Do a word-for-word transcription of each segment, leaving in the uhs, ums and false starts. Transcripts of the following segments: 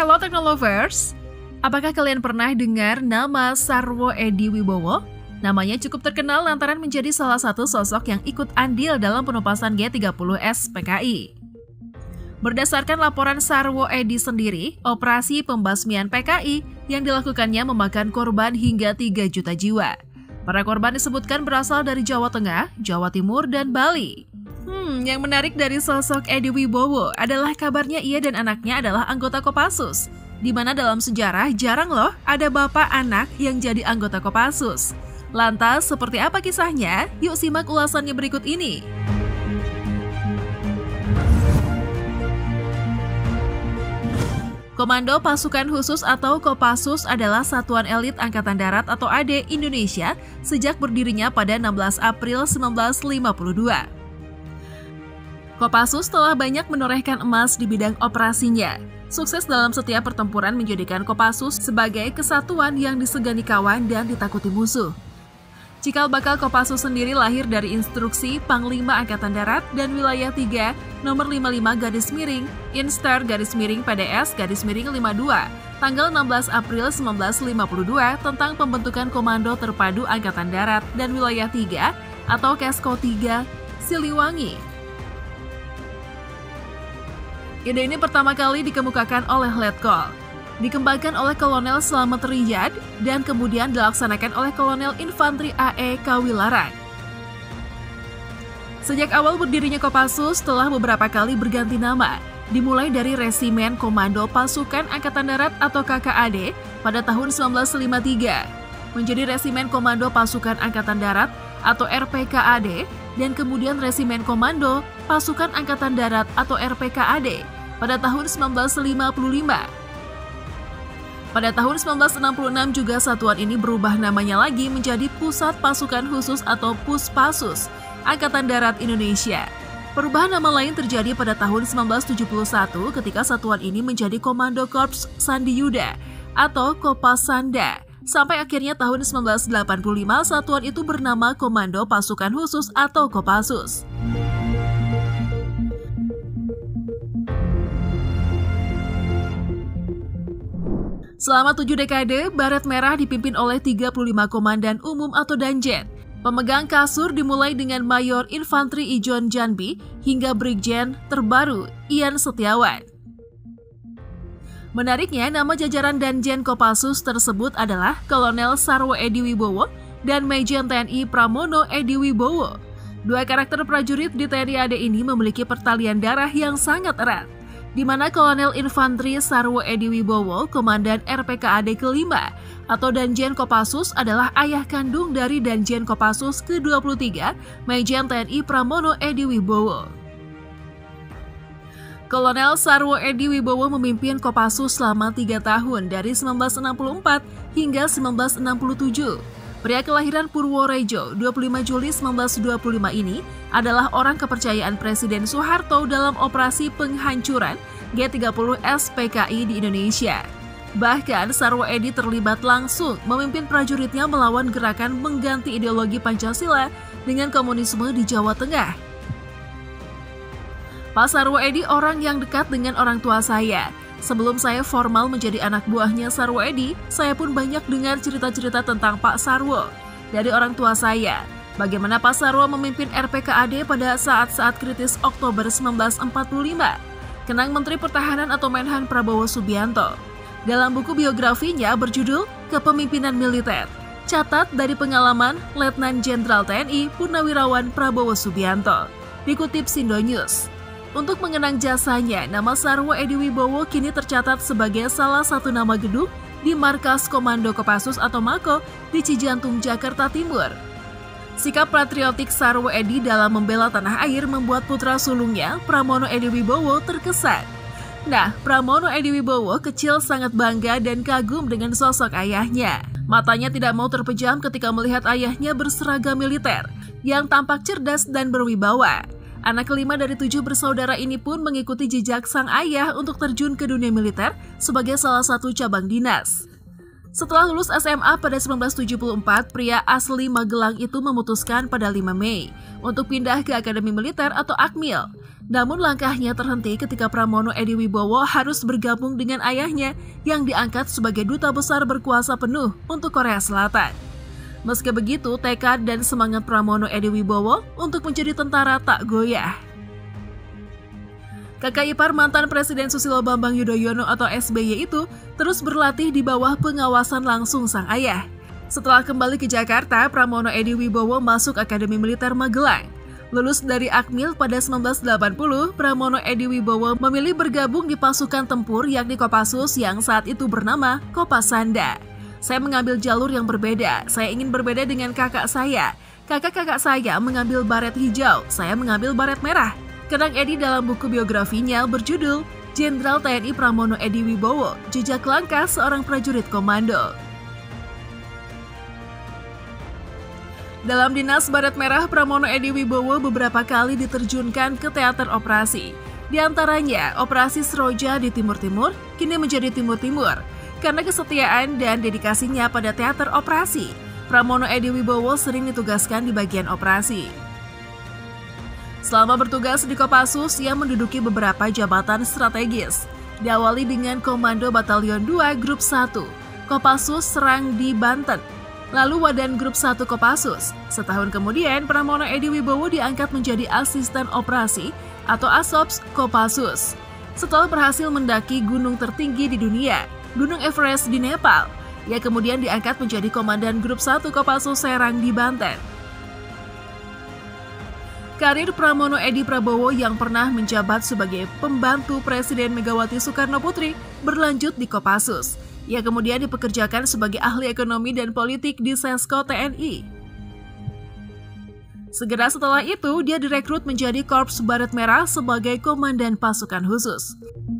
Hello Technolovers, apakah kalian pernah dengar nama Sarwo Edi Wibowo? Namanya cukup terkenal lantaran menjadi salah satu sosok yang ikut andil dalam penumpasan G tiga puluh S P K I. Berdasarkan laporan Sarwo Edi sendiri, operasi pembasmian P K I yang dilakukannya memakan korban hingga tiga juta jiwa. Para korban disebutkan berasal dari Jawa Tengah, Jawa Timur, dan Bali. Hmm, yang menarik dari sosok Edi Wibowo adalah kabarnya ia dan anaknya adalah anggota Kopassus, di mana dalam sejarah jarang loh ada bapak anak yang jadi anggota Kopassus. Lantas, seperti apa kisahnya? Yuk simak ulasannya berikut ini. Komando Pasukan Khusus atau Kopassus adalah satuan elit Angkatan Darat atau A D Indonesia sejak berdirinya pada enam belas April seribu sembilan ratus lima puluh dua. Kopassus telah banyak menorehkan emas di bidang operasinya. Sukses dalam setiap pertempuran menjadikan Kopassus sebagai kesatuan yang disegani kawan dan ditakuti musuh. Cikal bakal Kopassus sendiri lahir dari instruksi Panglima Angkatan Darat dan Wilayah tiga nomor lima puluh lima garis miring Instar garis miring P D S garis miring lima puluh dua tanggal enam belas April seribu sembilan ratus lima puluh dua tentang pembentukan Komando Terpadu Angkatan Darat dan Wilayah tiga atau Kesko tiga Siliwangi. Ide ini pertama kali dikemukakan oleh Letkol, dikembangkan oleh Kolonel Slamet Riyad, dan kemudian dilaksanakan oleh Kolonel Infantri A E Kawilarang. Sejak awal berdirinya Kopassus telah beberapa kali berganti nama, dimulai dari Resimen Komando Pasukan Angkatan Darat atau K K A D pada tahun seribu sembilan ratus lima puluh tiga, menjadi Resimen Komando Pasukan Angkatan Darat atau R P K A D, dan kemudian Resimen Komando Pasukan Angkatan Darat atau R P K A D pada tahun seribu sembilan ratus lima puluh lima. Pada tahun seribu sembilan ratus enam puluh enam juga satuan ini berubah namanya lagi menjadi Pusat Pasukan Khusus atau Puspassus Angkatan Darat Indonesia. Perubahan nama lain terjadi pada tahun seribu sembilan ratus tujuh puluh satu ketika satuan ini menjadi Komando Korps Sandi Yuda atau Kopasanda. Sampai akhirnya tahun seribu sembilan ratus delapan puluh lima satuan itu bernama Komando Pasukan Khusus atau Kopassus. Selama tujuh dekade, Baret Merah dipimpin oleh tiga puluh lima komandan umum atau danjen. Pemegang kasur dimulai dengan Mayor Infantri Ijon Janbi hingga Brigjen terbaru Ian Setiawan. Menariknya, nama jajaran Danjen Kopassus tersebut adalah Kolonel Sarwo Edi Wibowo dan Majen T N I Pramono Edi Wibowo. Dua karakter prajurit di T N I A D ini memiliki pertalian darah yang sangat erat, di mana Kolonel Infantri Sarwo Edi Wibowo, Komandan R P K A D kelima atau Danjen Kopassus adalah ayah kandung dari Danjen Kopassus ke dua puluh tiga, Majen T N I Pramono Edi Wibowo. Kolonel Sarwo Edi Wibowo memimpin Kopassus selama tiga tahun dari seribu sembilan ratus enam puluh empat hingga seribu sembilan ratus enam puluh tujuh. Pria kelahiran Purworejo dua puluh lima Juli seribu sembilan ratus dua puluh lima ini adalah orang kepercayaan Presiden Soeharto dalam operasi penghancuran G tiga puluh S P K I di Indonesia. Bahkan Sarwo Edi terlibat langsung memimpin prajuritnya melawan gerakan mengganti ideologi Pancasila dengan komunisme di Jawa Tengah. Pak Sarwo Edi orang yang dekat dengan orang tua saya. Sebelum saya formal menjadi anak buahnya Sarwo Edi, saya pun banyak dengar cerita-cerita tentang Pak Sarwo dari orang tua saya. Bagaimana Pak Sarwo memimpin R P K A D pada saat-saat kritis Oktober seribu sembilan ratus empat puluh lima. Kenang Menteri Pertahanan atau Menhan Prabowo Subianto. Dalam buku biografinya berjudul Kepemimpinan Militer, catat dari pengalaman Letnan Jenderal T N I Purnawirawan Prabowo Subianto. Dikutip Sindo News. Untuk mengenang jasanya, nama Sarwo Edi Wibowo kini tercatat sebagai salah satu nama gedung di Markas Komando Kopassus atau Mako di Cijantung, Jakarta Timur. Sikap patriotik Sarwo Edi dalam membela tanah air membuat putra sulungnya, Pramono Edi Wibowo, terkesan. Nah, Pramono Edi Wibowo kecil sangat bangga dan kagum dengan sosok ayahnya. Matanya tidak mau terpejam ketika melihat ayahnya berseragam militer yang tampak cerdas dan berwibawa. Anak kelima dari tujuh bersaudara ini pun mengikuti jejak sang ayah untuk terjun ke dunia militer sebagai salah satu cabang dinas. Setelah lulus S M A pada seribu sembilan ratus tujuh puluh empat, pria asli Magelang itu memutuskan pada lima Mei untuk pindah ke Akademi Militer atau Akmil. Namun langkahnya terhenti ketika Pramono Edy Wibowo harus bergabung dengan ayahnya yang diangkat sebagai duta besar berkuasa penuh untuk Korea Selatan. Meski begitu, tekad dan semangat Pramono Edy Wibowo untuk menjadi tentara tak goyah. Kakak ipar mantan Presiden Susilo Bambang Yudhoyono atau S B Y itu terus berlatih di bawah pengawasan langsung sang ayah. Setelah kembali ke Jakarta, Pramono Edy Wibowo masuk Akademi Militer Magelang. Lulus dari Akmil pada seribu sembilan ratus delapan puluh, Pramono Edy Wibowo memilih bergabung di pasukan tempur yakni Kopassus yang saat itu bernama Kopasanda. Saya mengambil jalur yang berbeda, saya ingin berbeda dengan kakak saya. Kakak-kakak saya mengambil baret hijau, saya mengambil baret merah. Kenang Edy dalam buku biografinya berjudul Jenderal T N I Pramono Edy Wibowo, Jejak Langkah Seorang Prajurit Komando. Dalam Dinas Baret Merah, Pramono Edy Wibowo beberapa kali diterjunkan ke teater operasi. Di antaranya, Operasi Seroja di Timur Timur, kini menjadi Timur Timur. Karena kesetiaan dan dedikasinya pada teater operasi, Pramono Edy Wibowo sering ditugaskan di bagian operasi. Selama bertugas di Kopassus, ia menduduki beberapa jabatan strategis. Diawali dengan Komando Batalion dua Grup satu, Kopassus Serang di Banten. Lalu Wadan Grup satu Kopassus. Setahun kemudian, Pramono Edy Wibowo diangkat menjadi Asisten Operasi atau Asops Kopassus. Setelah berhasil mendaki gunung tertinggi di dunia, Gunung Everest di Nepal, ia kemudian diangkat menjadi Komandan Grup satu Kopassus Serang di Banten. Karir Pramono Edy Prabowo yang pernah menjabat sebagai pembantu Presiden Megawati Soekarno Putri berlanjut di Kopassus. Ia kemudian dipekerjakan sebagai ahli ekonomi dan politik di Sesko T N I. Segera setelah itu, dia direkrut menjadi Korps Baret Merah sebagai Komandan Pasukan Khusus.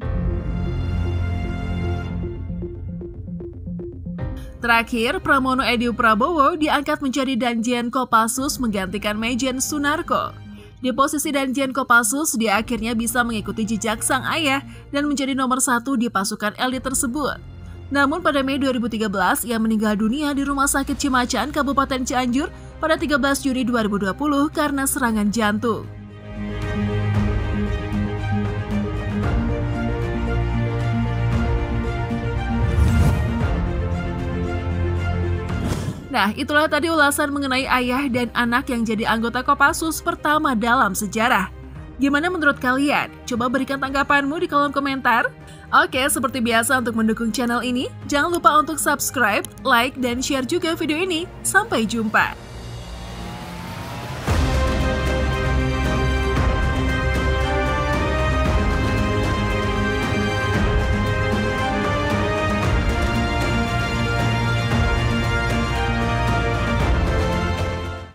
Terakhir, Pramono Edy Prabowo diangkat menjadi Danjen Kopassus menggantikan Mejen Sunarko. Di posisi Danjen Kopassus, dia akhirnya bisa mengikuti jejak sang ayah dan menjadi nomor satu di pasukan elit tersebut. Namun pada Mei dua ribu tiga belas, ia meninggal dunia di Rumah Sakit Cimacan, Kabupaten Cianjur pada tiga belas Juni dua ribu dua puluh karena serangan jantung. Nah, itulah tadi ulasan mengenai ayah dan anak yang jadi anggota Kopassus pertama dalam sejarah. Gimana menurut kalian? Coba berikan tanggapanmu di kolom komentar. Oke, seperti biasa untuk mendukung channel ini, jangan lupa untuk subscribe, like, dan share juga video ini. Sampai jumpa!